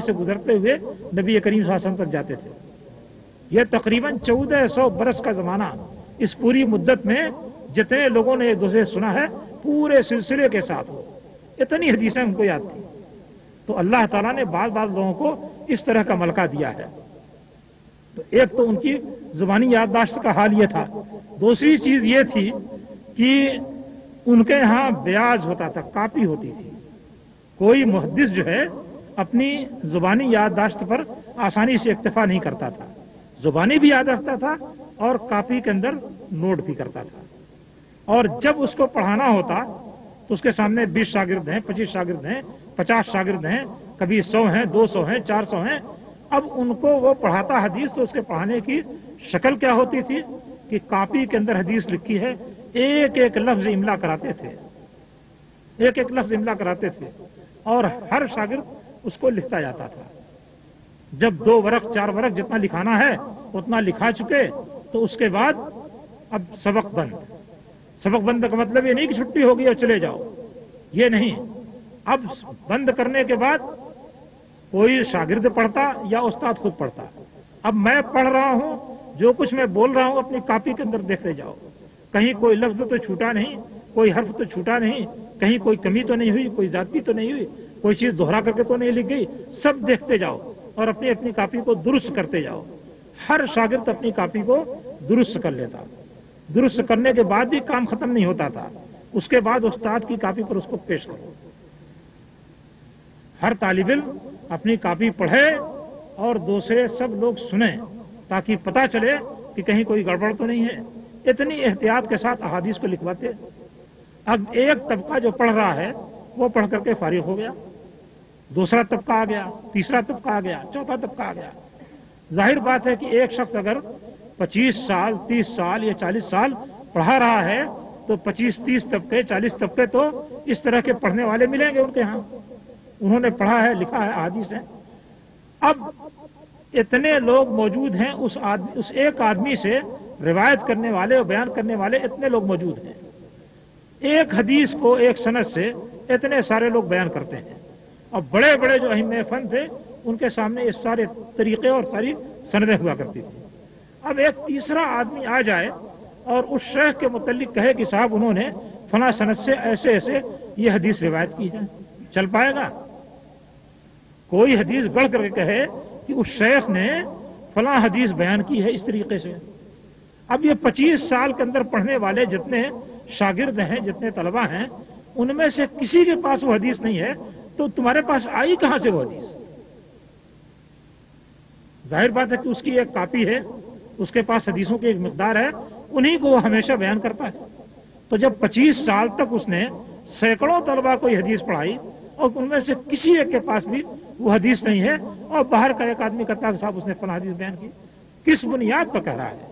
से गुजरते हुए नबी करीम सल्लल्लाहु अलैहि वसल्लम तक जाते थे। यह तकरीबन 1400 बरस का जमाना, इस पूरी मुद्दत में जितने लोगों ने एक दूसरे से सुना है पूरे सिलसिले के साथ हो, इतनी हदीसें उनको याद थी। तो अल्लाह ताला ने बार बार लोगों को इस तरह का मलका दिया है। तो एक तो उनकी जुबानी याददाश्त का हाल ये था। दूसरी चीज ये थी कि उनके यहाँ ब्याज होता था, कापी होती थी। कोई मुहद्दिस जो है अपनी जुबानी याददाश्त पर आसानी से इक्तफा नहीं करता था, जुबानी भी याद रखता था और कापी के अंदर नोट भी करता था। और जब उसको पढ़ाना होता तो उसके सामने 20 शागिर्द हैं, 25 शागिर्द हैं, 50 शागिर्द हैं, कभी 100 हैं, 200 हैं, 400 हैं। अब उनको वो पढ़ाता हदीस तो उसके पढ़ाने की शक्ल क्या होती थी कि कापी के अंदर हदीस लिखी है, एक एक लफ्ज इमला कराते थे, एक एक लफ्ज इमला कराते थे और हर शागिर्द उसको लिखता जाता था। जब 2 वरक 4 वरक जितना लिखाना है उतना लिखा चुके तो उसके बाद अब सबक बंद। सबक बंद का मतलब ये नहीं कि छुट्टी होगी और चले जाओ, ये नहीं। अब बंद करने के बाद कोई शागिर्द पढ़ता या उस्ताद खुद पढ़ता। अब मैं पढ़ रहा हूं, जो कुछ मैं बोल रहा हूं अपनी कॉपी के अंदर देखते जाओ, कहीं कोई लफ्ज तो छूटा नहीं, कोई हर्फ तो छूटा नहीं, कहीं कोई कमी तो नहीं हुई, कोई जाती तो नहीं हुई, कोई चीज दोहरा करके तो नहीं लिख गई। सब देखते जाओ और अपनी अपनी कॉपी को दुरुस्त करते जाओ। हर शागिर्द अपनी कॉपी को दुरुस्त कर लेता। दुरुस्त करने के बाद भी काम खत्म नहीं होता था, उसके बाद उस्ताद की कॉपी पर उसको पेश करो। हर तालिब इल्म अपनी कॉपी पढ़े और दूसरे सब लोग सुने ताकि पता चले कि कहीं कोई गड़बड़ तो नहीं है। इतनी एहतियात के साथ अहादीस को लिखवाते। अब एक तबका जो पढ़ रहा है वो पढ़ करके फारिग हो गया, दूसरा तबका आ गया, तीसरा तबका आ गया, चौथा तबका आ गया। जाहिर बात है कि एक शख्स अगर 25 साल 30 साल या 40 साल पढ़ा रहा है तो 25-30 तबके 40 तबके तो इस तरह के पढ़ने वाले मिलेंगे उनके यहाँ। उन्होंने पढ़ा है, लिखा है, हदीस है। अब इतने लोग मौजूद हैं, उस एक आदमी से रिवायत करने वाले और बयान करने वाले इतने लोग मौजूद हैं। एक हदीस को एक सनद से इतने सारे लोग बयान करते हैं। और बड़े बड़े जो अहिम्मे फन थे उनके सामने ये सारे तरीके और सारी सनदें हुआ करती थी। अब एक तीसरा आदमी आ जाए और उस शेख के मुतल्लिक कहे कि साहब उन्होंने फला सनद से ऐसे ऐसे ये हदीस रिवायत की है, चल पाएगा? कोई हदीस गढ़ करके कहे कि उस शेख ने फला हदीस बयान की है इस तरीके से। अब ये 25 साल के अंदर पढ़ने वाले जितने शागिर्द हैं, जितने तलबा हैं, उनमें से किसी के पास वो हदीस नहीं है, तो तुम्हारे पास आई कहां से वो हदीस? जाहिर बात है कि उसकी एक कॉपी है, उसके पास हदीसों की एक मिकदार है, उन्हीं को वो हमेशा बयान करता है। तो जब 25 साल तक उसने सैकड़ों तलबा को हदीस पढ़ाई और उनमें से किसी एक के पास भी वो हदीस नहीं है और बाहर का एक आदमी कहता है साहब उसने फला हदीस बयान की, किस बुनियाद पर कह रहा है?